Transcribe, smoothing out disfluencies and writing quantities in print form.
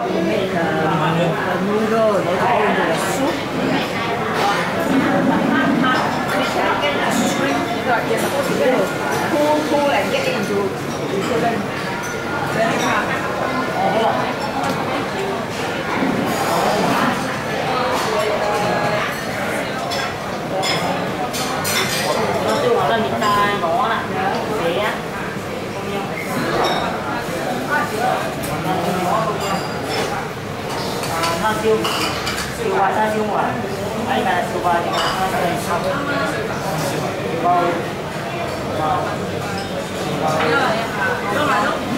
nuôi rồi để có được súp. Right, you're supposed to get it. Pull and get into seven. Nó tiêu hóa là mình ta nó là dễ á. Nó siêu qua ta siêu qua. Ấy là siêu qua thì nó sẽ xong. Rồi. Rồi.